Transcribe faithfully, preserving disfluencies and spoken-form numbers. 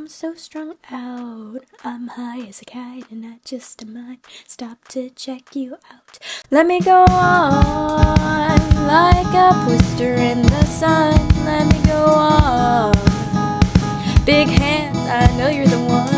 I'm so strung out. I'm high as a kite and I just might stop to check you out. Let me go on like a blister in the sun. Let me go on. Big hands, I know you're the one.